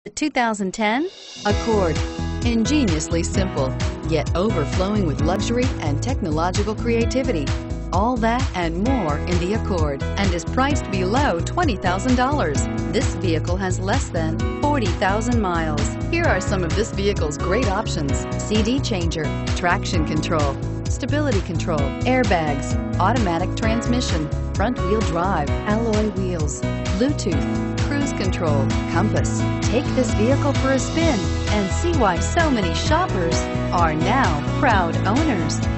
The 2010 Accord. Ingeniously simple, yet overflowing with luxury and technological creativity. All that and more in the Accord, and is priced below $20,000. This vehicle has less than 40,000 miles. Here are some of this vehicle's great options: CD changer, traction control, stability control, airbags, automatic transmission, front-wheel drive, alloy wheels, Bluetooth, cruise control, compass. Take this vehicle for a spin and see why so many shoppers are now proud owners.